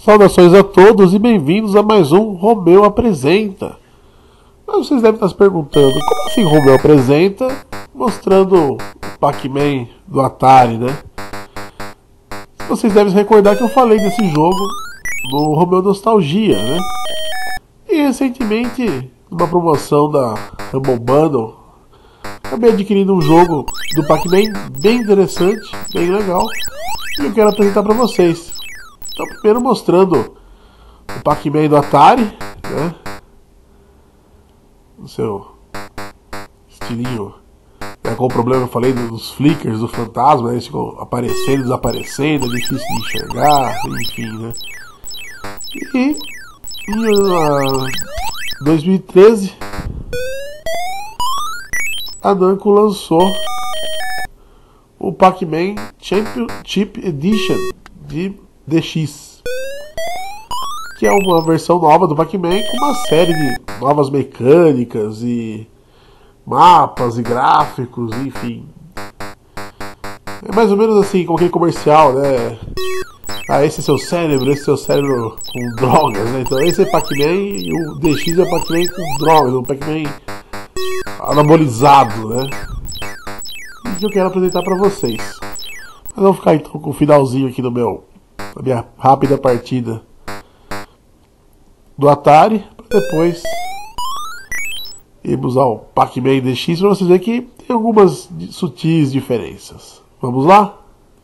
Saudações a todos e bem-vindos a mais um Romeu Apresenta. Mas vocês devem estar se perguntando, como assim Romeu Apresenta mostrando o Pac-Man do Atari, né? Vocês devem se recordar que eu falei desse jogo no Romeu Nostalgia, né? E recentemente, numa promoção da Humble Bundle, acabei adquirindo um jogo do Pac-Man bem interessante, bem legal, e eu quero apresentar para vocês. Então, primeiro mostrando o Pac-Man do Atari, né? No seu estilinho, né? Com o problema que eu falei dos flickers do fantasma, né? Eles ficam aparecendo e desaparecendo, é difícil de enxergar, enfim, né? E em 2013 a Namco lançou o Pac-Man Championship Edition de DX, que é uma versão nova do Pac-Man com uma série de novas mecânicas e mapas e gráficos, enfim. É mais ou menos assim, como aquele comercial, né? Ah, esse é seu cérebro, esse é seu cérebro com drogas, né? Então esse é Pac-Man e o DX é Pac-Man com drogas, um Pac-Man anabolizado, né? E que eu quero apresentar pra vocês. Mas vamos ficar então com o finalzinho aqui da minha rápida partida do Atari, para depois irmos ao Pac-Man DX para vocês verem que tem algumas sutis diferenças. Vamos lá?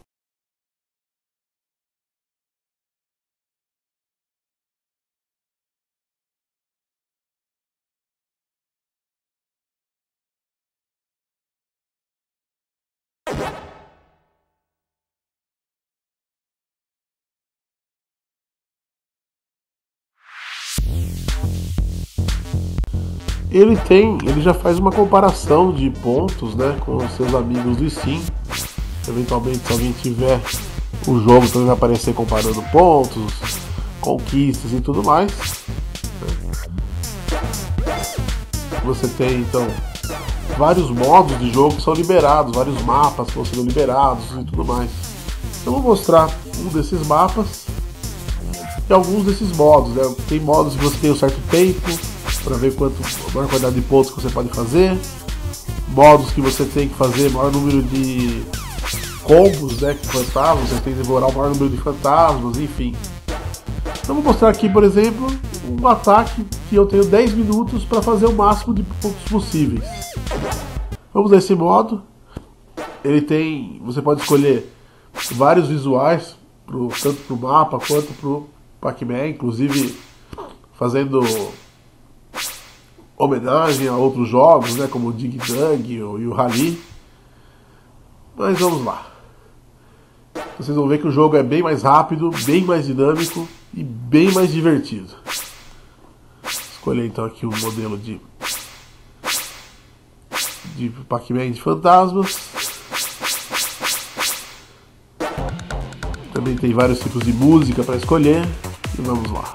Ele já faz uma comparação de pontos, né, com os seus amigos do Steam. Eventualmente, se alguém tiver o jogo, também vai aparecer comparando pontos, conquistas e tudo mais. Você tem então vários modos de jogo que são liberados, vários mapas que vão sendo liberados e tudo mais. Eu vou mostrar um desses mapas e alguns desses modos, né? Tem modos que você tem um certo tempo para ver a maior quantidade de pontos que você pode fazer, modos que você tem que fazer maior número de combos, né, com fantasmas, você tem que devorar o maior número de fantasmas, enfim. Então vou mostrar aqui, por exemplo, um ataque que eu tenho 10 minutos para fazer o máximo de pontos possíveis. Vamos nesse modo. Você pode escolher vários visuais, tanto para o mapa quanto para o Pac-Man, inclusive fazendo homenagem a outros jogos, né, como o Dig Dug e o Rally. Mas vamos lá. Vocês vão ver que o jogo é bem mais rápido, bem mais dinâmico e bem mais divertido. Escolher então aqui o modelo de Pac-Man de fantasmas. Também tem vários tipos de música para escolher. E vamos lá.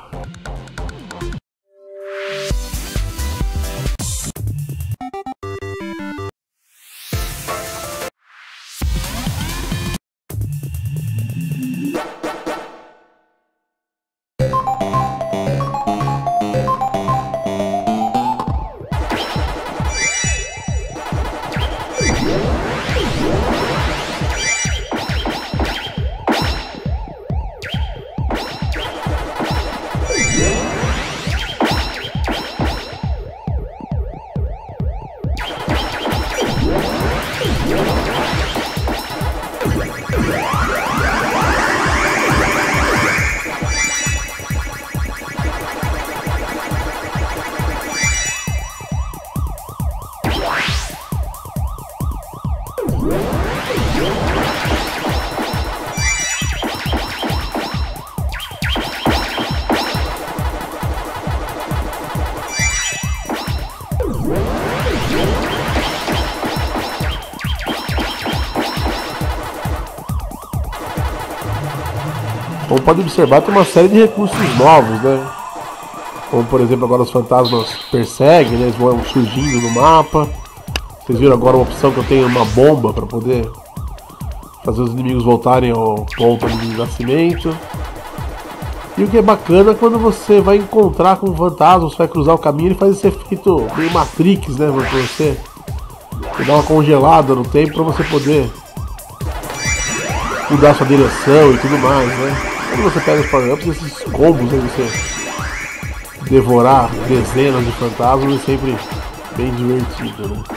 Como pode observar, tem uma série de recursos novos, né? Como por exemplo, agora os fantasmas perseguem, né? Eles vão surgindo no mapa. Vocês viram agora uma opção que eu tenho uma bomba para poder fazer os inimigos voltarem ao ponto de nascimento. E o que é bacana é quando você vai encontrar com um fantasma, você vai cruzar o caminho, ele faz esse efeito meio Matrix, né, pra você. Ele dá uma congelada no tempo pra você poder mudar sua direção e tudo mais, né. Quando você pega os power-ups, esses combos aí, você devorar dezenas de fantasmas é sempre bem divertido, né.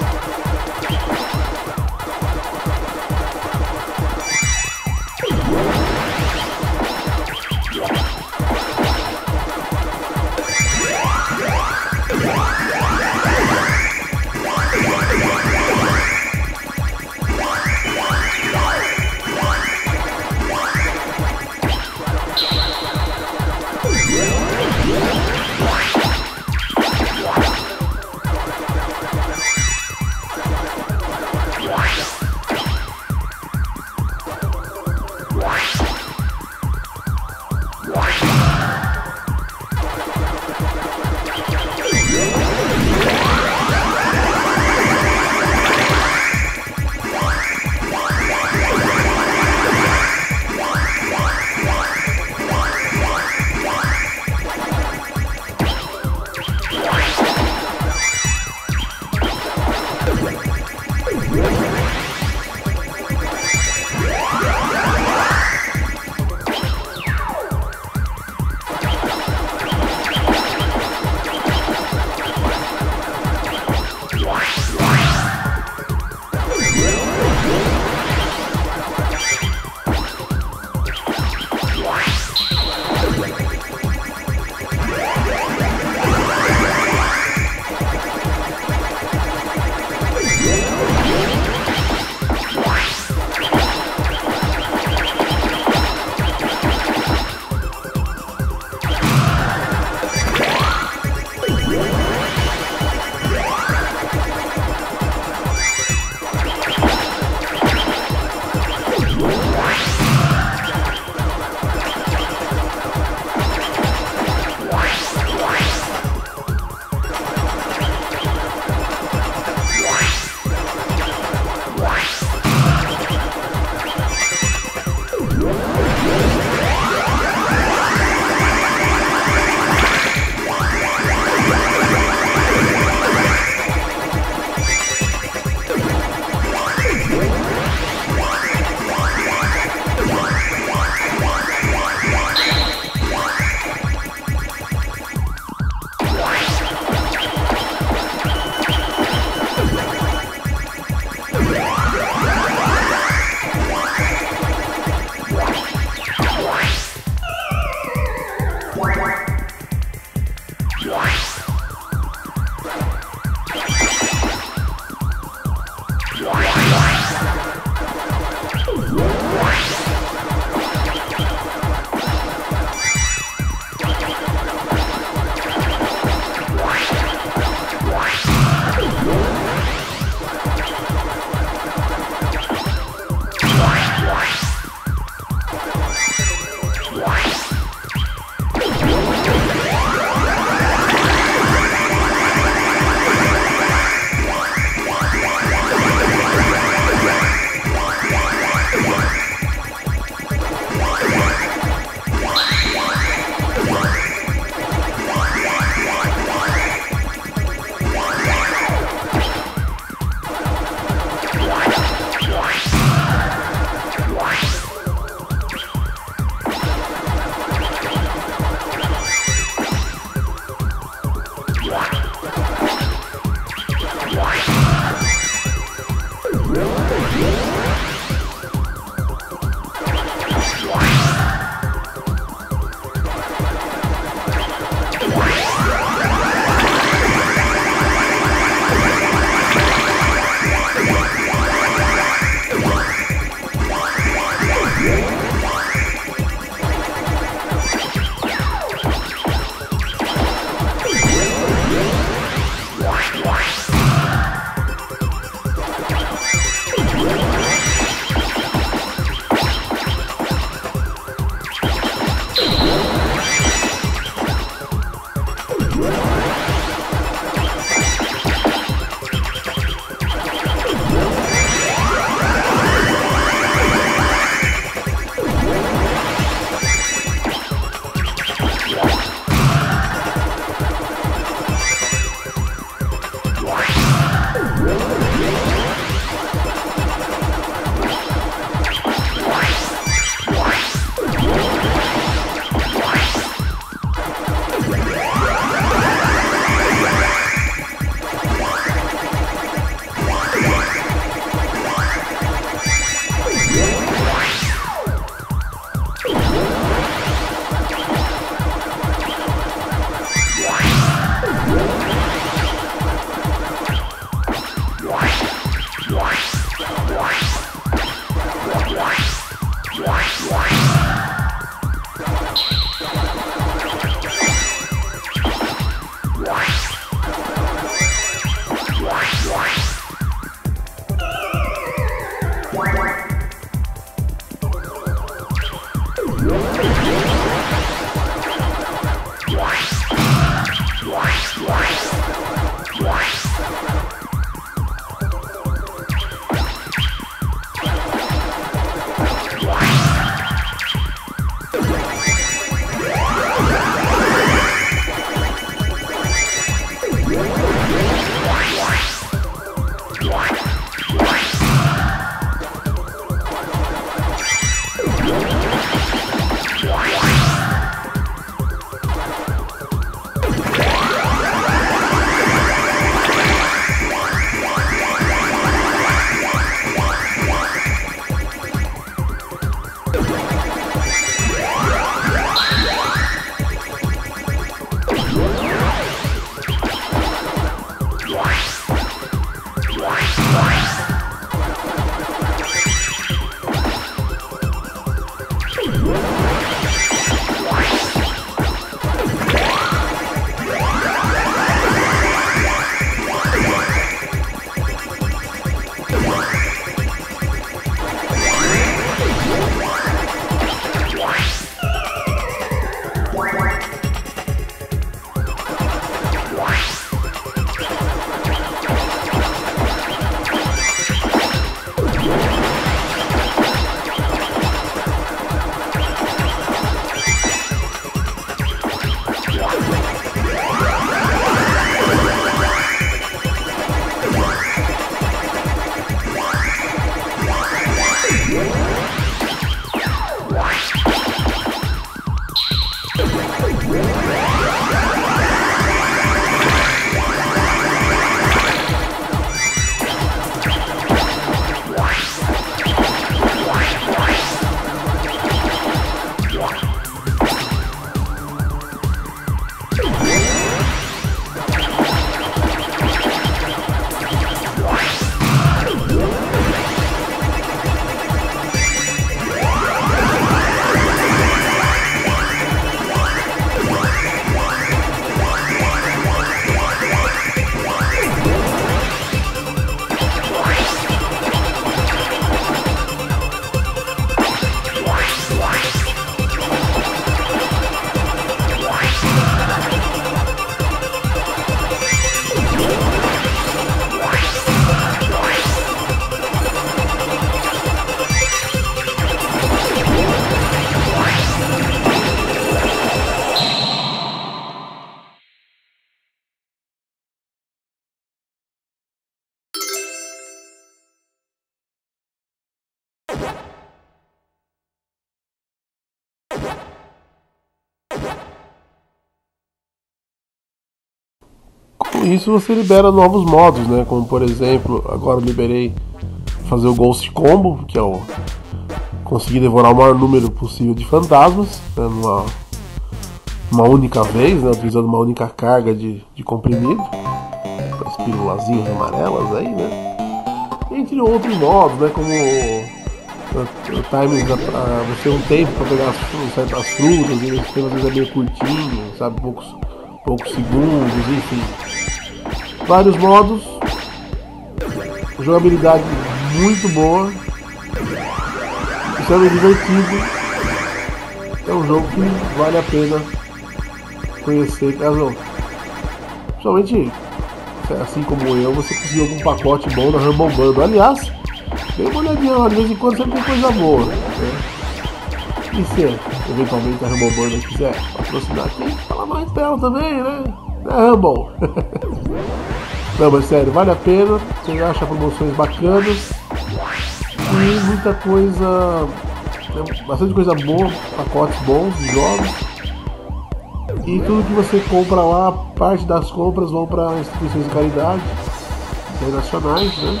Com isso você libera novos modos, né? Como por exemplo, agora eu liberei fazer o Ghost Combo, que é o conseguir devorar o maior número possível de fantasmas, né? Uma única vez, né? Utilizando uma única carga de comprimido, as pirulazinhas amarelas aí, né? Entre outros modos, né? Como o time, você tem um tempo para pegar as frutas, e esse tempo às vezes é meio curtinho, sabe? Poucos segundos, enfim. Vários modos, jogabilidade muito boa, extremamente divertido. É um jogo que vale a pena conhecer, caso, principalmente assim como eu, você conseguiu algum pacote bom da Humble Bundle. Aliás, dê uma olhadinha lá, de vez em quando sempre tem coisa boa, né? E se eventualmente a Humble Bundle quiser patrocinar aqui, fala mais dela também, né? É Humble. Não, mas sério, vale a pena, você acha promoções bacanas e muita coisa, bastante coisa boa, pacotes bons de jogos. E tudo que você compra lá, parte das compras vão para instituições de caridade internacionais, né?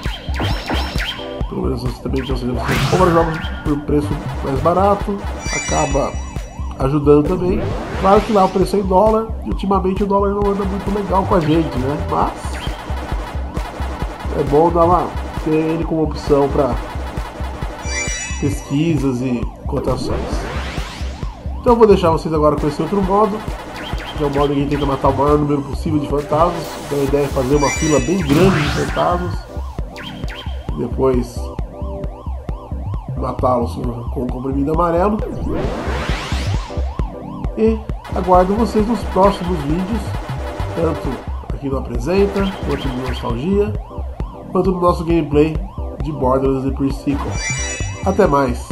Pelo menos você também você compra jogos por preço mais barato, acaba ajudando também. Claro que lá o preço é em dólar e ultimamente o dólar não anda muito legal com a gente, né? Mas é bom ter ele como opção para pesquisas e cotações. Então eu vou deixar vocês agora com esse outro modo, que é o modo que a gente tenta matar o maior número possível de fantasmas. Então a ideia é fazer uma fila bem grande de fantasmas e depois matá-los com o comprimido amarelo. E aguardo vocês nos próximos vídeos, tanto aqui no Apresenta, quanto no Nostalgia, quanto no nosso gameplay de Borderlands The Pre-Sequel. Até mais!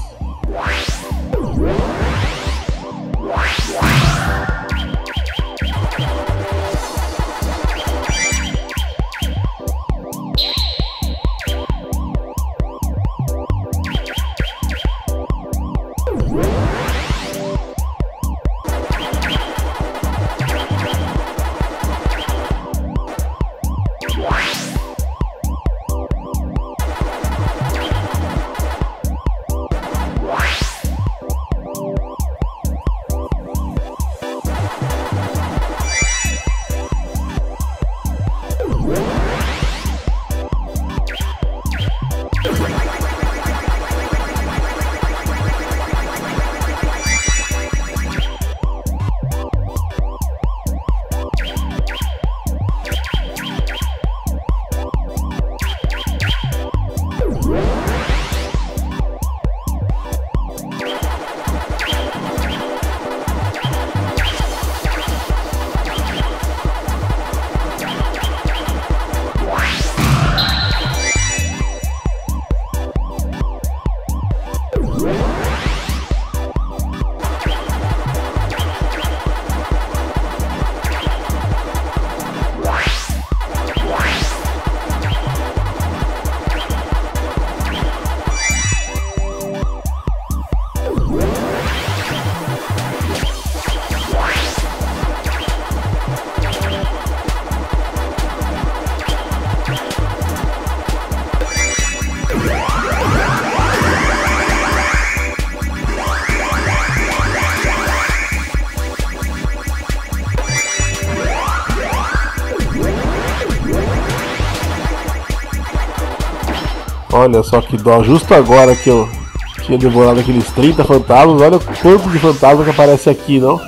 Olha só que dó, justo agora que eu tinha devorado aqueles 30 fantasmas, olha o corpo de fantasma que aparece aqui, não?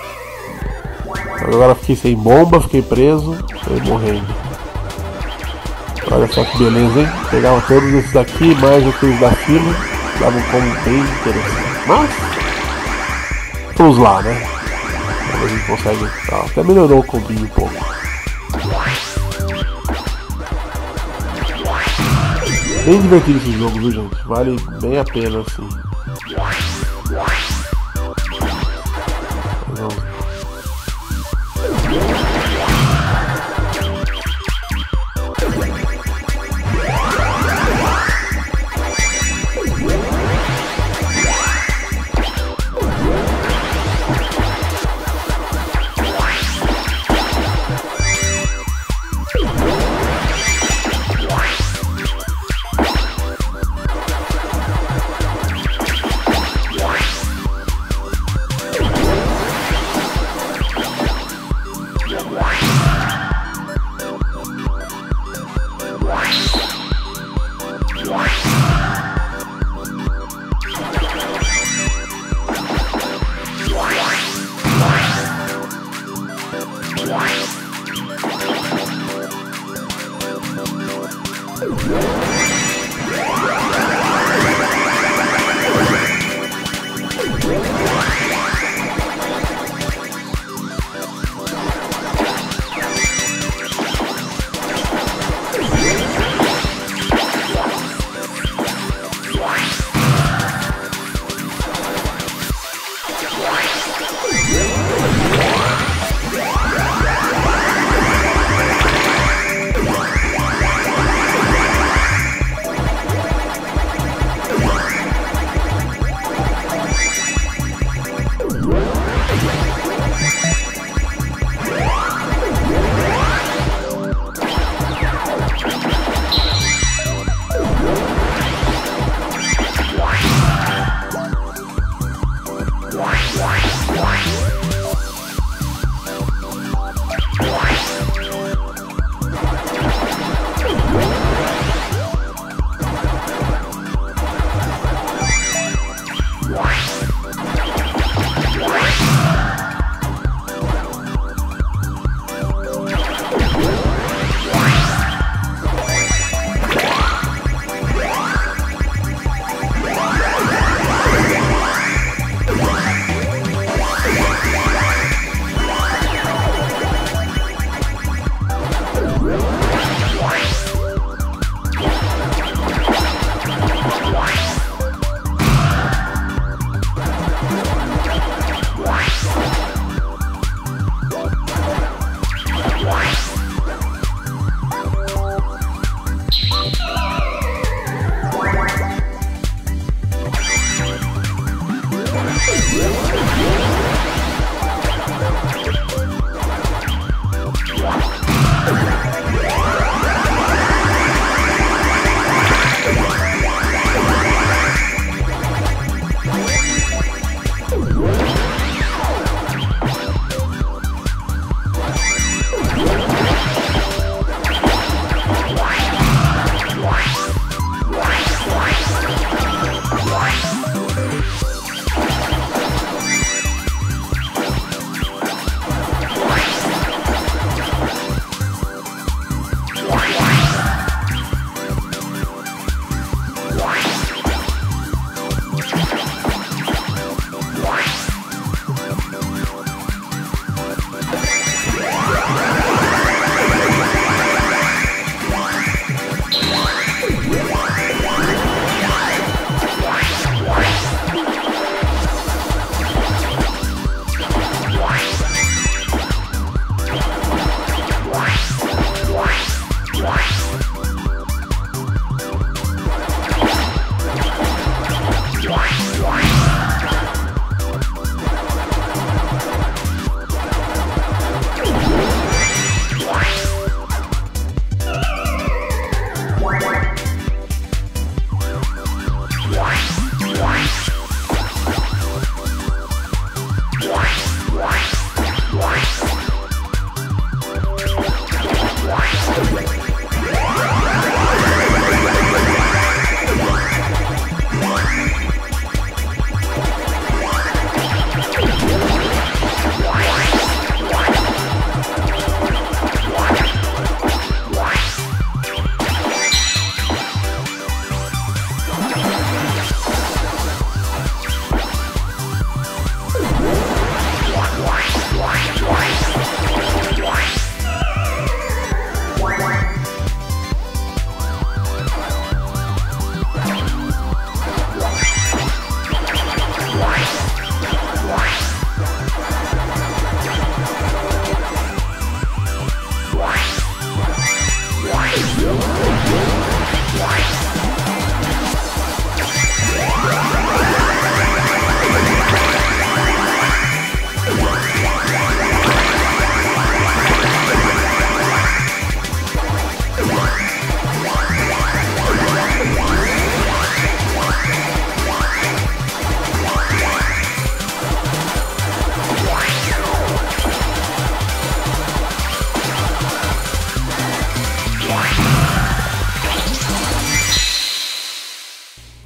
Agora fiquei sem bomba, fiquei preso, fiquei morrendo. Olha só que beleza, hein? Pegava todos esses aqui, mais aqueles da fila, dava um combo bem interessante. Mas, vamos lá, né? A gente consegue, até melhorou o combinho um pouco. Bem divertido esse jogo, viu, gente? Vale bem a pena, assim. Vamos.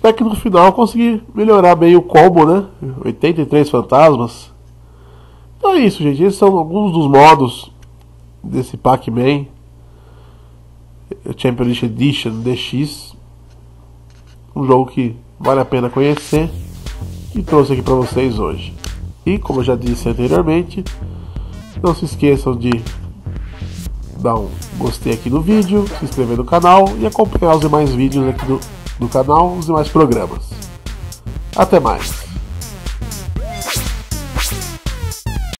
Até que no final eu consegui melhorar bem o combo, né? 83 fantasmas. Então é isso, gente. Esses são alguns dos modos desse Pac-Man Championship Edition DX. Um jogo que vale a pena conhecer e trouxe aqui para vocês hoje. E como eu já disse anteriormente, não se esqueçam de dar um gostei aqui no vídeo, se inscrever no canal e acompanhar os demais vídeos aqui do canal, os demais programas. Até mais!